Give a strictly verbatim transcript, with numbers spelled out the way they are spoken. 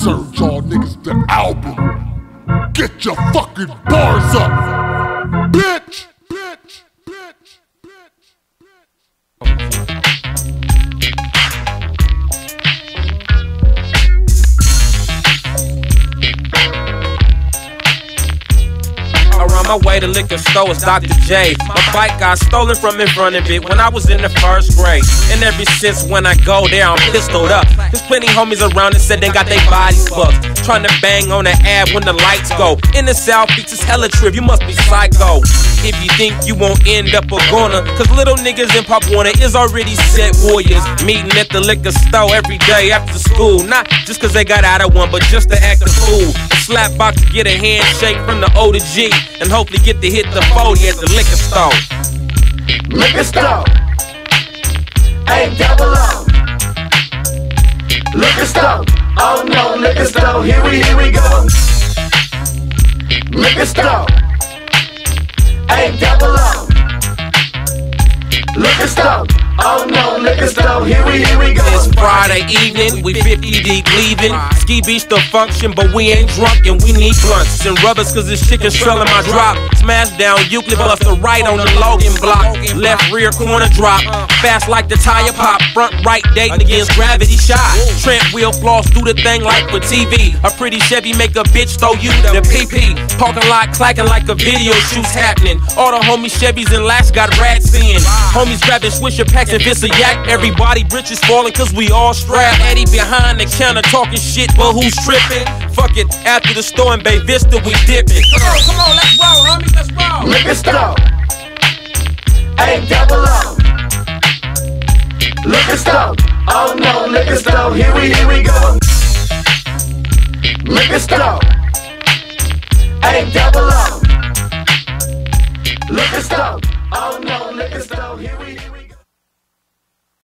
served y'all niggas the album. Get your fucking bars up, bitch! Bitch! Bitch! Bitch! Around my way to liquor store is Doctor J. My bike got stolen from in front of it when I was in the first grade. And ever since when I go there, I'm pistoled up. There's plenty homies around that said they got their bodies fucked. Trying to bang on the ab when the lights go. In the South Beach, it's hella trip, you must be psycho if you think you won't end up a goner. Cause little niggas in Pop Warner is already set warriors. Meeting at the liquor store every day after school. Not just cause they got out of one, but just to act a fool. A slap box to get a handshake from the O to G. And hopefully get to hit the forty at the liquor store. Liquor store, ain't double O. Liquor store, oh no, liquor store, here we, here we go. Liquor store, ain't double O. Liquor store, oh no, liquor store, here we, here we go. It's Friday evening, we fifty deep leaving. Ski Beach the function, but we ain't drunk and we need blunts and rubbers cause this chicken trailing my drop. Smash down Euclid, bust the right on the Logan block. Left rear corner drop, fast like the tire pop. Front right dating against gravity shot. Trent wheel floss, do the thing like for T V. A pretty Chevy make a bitch throw you the P P. Parking lot clacking like a video shoot's happening. All the homies Chevys and Lats got rats in. Homies grabbing Swisher packs if it's a yak. Everybody britches falling cause we all strapped. Eddie behind the counter talking shit, but who's tripping? Fuck it, after the store in Bay Vista we dipping. Come on, come on, let's roll, homie, let's roll. Liquor store, ain't double O. Liquor store, oh no, liquor store, here we, here we go. Liquor store, ain't double O. Liquor store, oh no, liquor store, here we, here we go.